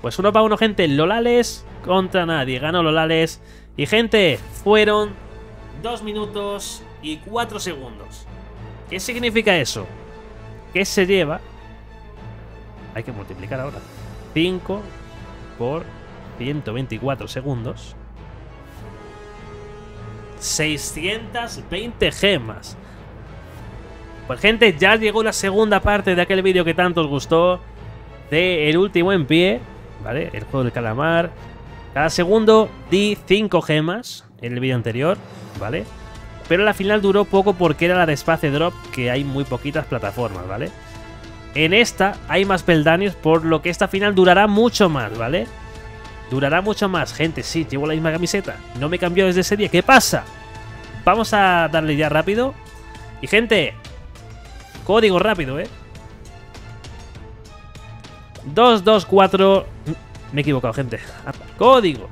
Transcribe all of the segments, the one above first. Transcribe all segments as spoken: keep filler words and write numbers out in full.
Pues uno para uno, gente. Lolales contra nadie. Ganó Lolales. Y, gente, fueron dos minutos y cuatro segundos. ¿Qué significa eso? Que se lleva... Hay que multiplicar ahora. cinco por ciento veinticuatro segundos. seiscientas veinte gemas. Pues, gente, ya llegó la segunda parte de aquel vídeo que tanto os gustó. De El Último en Pie, ¿vale? El juego del calamar. Cada segundo di cinco gemas en el vídeo anterior, ¿vale? Pero la final duró poco porque era la de Space Drop, que hay muy poquitas plataformas, ¿vale? En esta hay más peldaños, por lo que esta final durará mucho más, ¿vale? Durará mucho más. Gente, sí, llevo la misma camiseta. No me cambió desde ese día. ¿Qué pasa? Vamos a darle ya rápido. Y, gente, código rápido, ¿eh? dos dos cuatro... Me he equivocado, gente. Código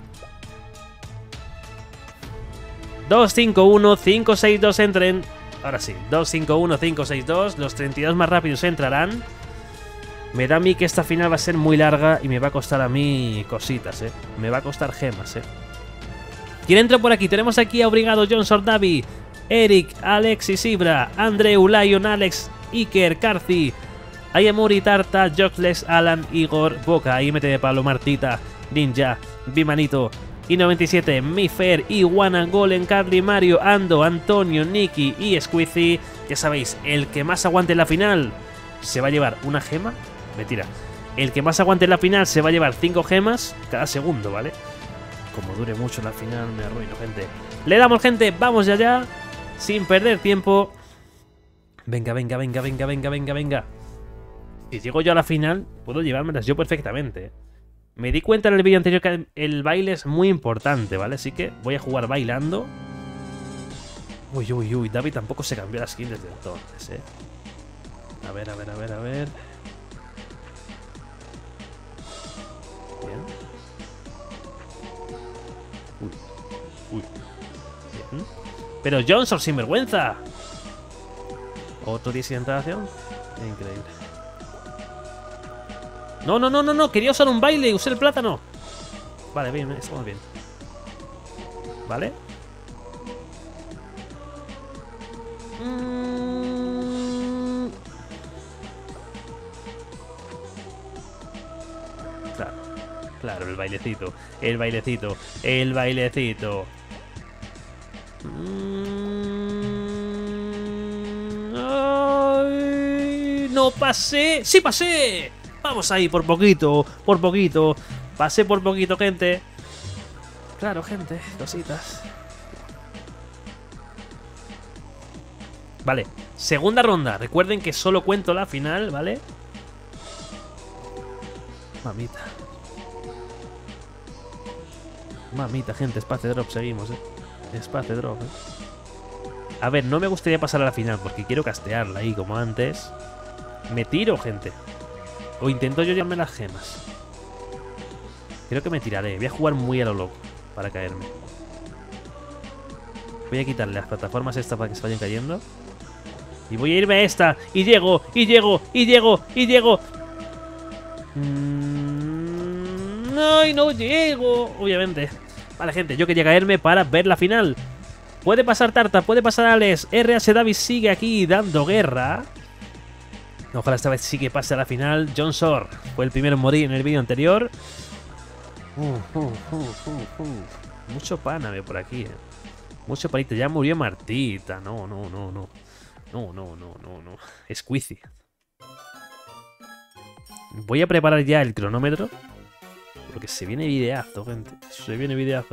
dos cinco uno cinco seis dos. Entren. Ahora sí, dos cinco uno cinco seis dos. Los treinta y dos más rápidos entrarán. Me da a mí que esta final va a ser muy larga y me va a costar a mí cositas, eh. Me va a costar gemas, eh. ¿Quién entra por aquí? Tenemos aquí a Obrigado, John Sordavi, Eric, Alexis Ibra, Andreu, Lion, Alex, Iker, Carci, Ayamuri, Tarta, Joxles, Alan, Igor, Boca, I M T de Pablo, Martita, Ninja, Bimanito, I noventa y siete, Mifer, Iguana, Golem, Carly, Mario, Ando, Antonio, Nicky y Squeezy. Ya sabéis, el que más aguante en la final se va a llevar una gema. Mentira. El que más aguante en la final se va a llevar cinco gemas cada segundo, ¿vale? Como dure mucho la final me arruino, gente. Le damos, gente, vamos ya ya. Sin perder tiempo. Venga, venga, venga, venga, venga, venga, venga. Si llego yo a la final, puedo llevármelas yo perfectamente. Me di cuenta en el vídeo anterior que el baile es muy importante, ¿vale? Así que voy a jugar bailando. Uy, uy, uy. David tampoco se cambió la skin desde entonces, ¿eh? A ver, a ver, a ver, a ver. Bien. Uy, uy. Bien. Pero Johnson, sinvergüenza. Otro día sin entradación. Increíble. No, no, no, no, no. Quería usar un baile y usé el plátano. Vale, bien, estamos bien. Vale. Mm. Claro, claro, el bailecito. El bailecito. El bailecito. Mm. Ay, no pasé. ¡Sí pasé! Vamos ahí, por poquito, por poquito. Pasé por poquito, gente. Claro, gente, cositas. Vale, segunda ronda. Recuerden que solo cuento la final, ¿vale? Mamita. Mamita, gente, Space Drop, seguimos, eh. Space Drop, eh. A ver, no me gustaría pasar a la final porque quiero castearla ahí como antes. Me tiro, gente. O intento yo llevarme las gemas. Creo que me tiraré. Voy a jugar muy a lo loco para caerme. Voy a quitarle las plataformas estas para que se vayan cayendo. Y voy a irme a esta. Y llego, y llego, y llego, y llego. Mm, ¡ay, no llego! Obviamente. Vale, gente, yo quería caerme para ver la final. Puede pasar Tarta, puede pasar Alex. R H Davis sigue aquí dando guerra. Ojalá esta vez sí que pase a la final. John Sor fue el primero en morir en el vídeo anterior. Uh, uh, uh, uh, uh. Mucho pana veo por aquí, eh. Mucho panito. Ya murió Martita. No, no, no, no. No, no, no, no, no. Squeezy. Voy a preparar ya el cronómetro. Porque se viene videazo, gente. Se viene videazo.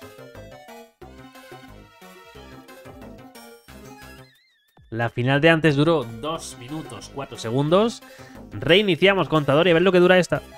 La final de antes duró dos minutos cuatro segundos. Reiniciamos contador y a ver lo que dura esta.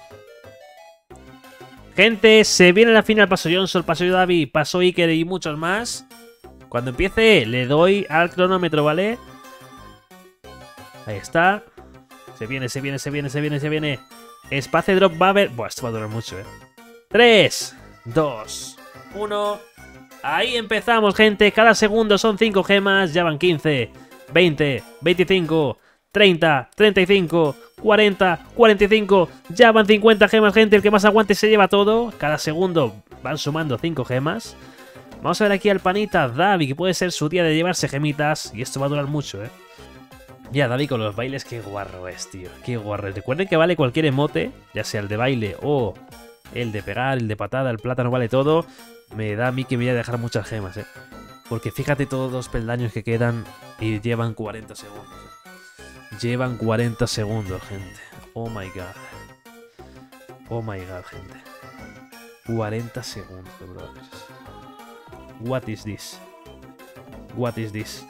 Gente, se viene la final. Paso Johnson, paso Davi, paso Iker y muchos más. Cuando empiece le doy al cronómetro, ¿vale? Ahí está. Se viene, se viene, se viene, se viene, se viene. Space Drop va a haber... Buah, esto va a durar mucho, eh. tres, dos, uno. Ahí empezamos, gente. Cada segundo son cinco gemas. Ya van quince, veinte, veinticinco, treinta, treinta y cinco, cuarenta, cuarenta y cinco. Ya van cincuenta gemas, gente. El que más aguante se lleva todo. Cada segundo van sumando cinco gemas. Vamos a ver aquí al panita Davi, que puede ser su día de llevarse gemitas. Y esto va a durar mucho, ¿eh? Ya, Davi con los bailes, qué guarro es, tío. Qué guarro. Recuerden que vale cualquier emote, ya sea el de baile o el de pegar, el de patada, el plátano, vale todo. Me da a mí que me voy a dejar muchas gemas, ¿eh? Porque fíjate todos los peldaños que quedan y llevan cuarenta segundos. Llevan cuarenta segundos, gente. Oh my god. Oh my god, gente. cuarenta segundos, brothers. What is this? What is this?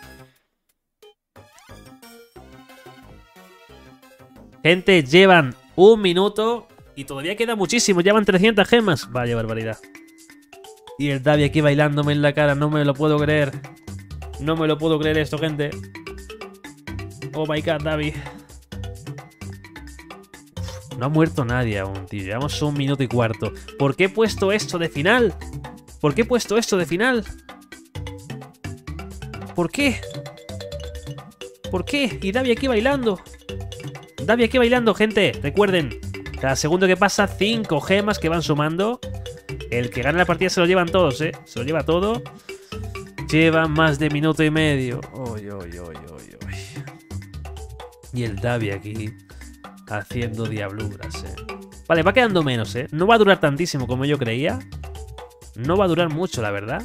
Gente, llevan un minuto y todavía queda muchísimo. Llevan trescientas gemas. Vaya barbaridad. Y el Davi aquí bailándome en la cara. No me lo puedo creer. No me lo puedo creer esto, gente. Oh my god, Davi. No ha muerto nadie aún, tío. Llevamos un minuto y cuarto. ¿Por qué he puesto esto de final? ¿Por qué he puesto esto de final? ¿Por qué? ¿Por qué? Y Davi aquí bailando. Davi aquí bailando, gente. Recuerden, cada segundo que pasa, cinco gemas que van sumando. El que gane la partida se lo llevan todos, ¿eh? Se lo lleva todo. Llevan más de minuto y medio. Uy, uy, uy, uy, uy. Y el Davi aquí haciendo diabluras, ¿eh? Vale, va quedando menos, ¿eh? No va a durar tantísimo como yo creía. No va a durar mucho, la verdad.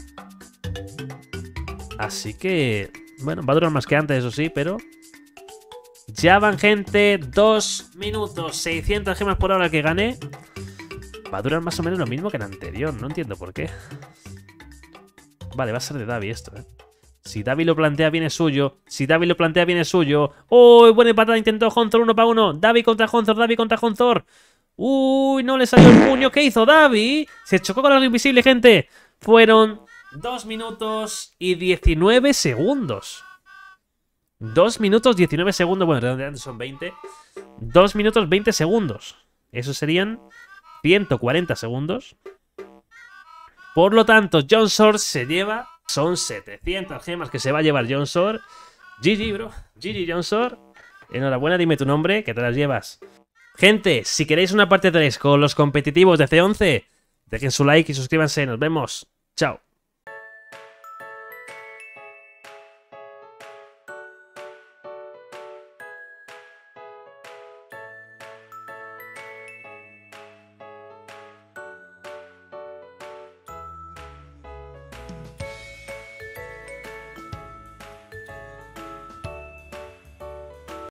Así que... bueno, va a durar más que antes, eso sí, pero... ya van, gente, dos minutos, seiscientas gemas por hora que gané. Va a durar más o menos lo mismo que el anterior, no entiendo por qué. Vale, va a ser de Davi esto, ¿eh? Si Davi lo plantea bien es suyo. Si Davi lo plantea bien es suyo. ¡Oh! Buena patada, intentó Honzor uno para uno. Davi contra Honzor, Davi contra Honzor. ¡Uy! No le salió el puño. ¿Qué hizo Davi? Se chocó con algo invisible, gente. Fueron dos minutos y diecinueve segundos. dos minutos diecinueve segundos. Bueno, realmente son veinte. dos minutos veinte segundos. Eso serían ciento cuarenta segundos. Por lo tanto, JonSword se lleva... son setecientas gemas que se va a llevar JonSword. G G, bro. G G, JonSword. Enhorabuena, dime tu nombre, que te las llevas. Gente, si queréis una parte tres con los competitivos de C once, dejen su like y suscríbanse. Nos vemos. Chao.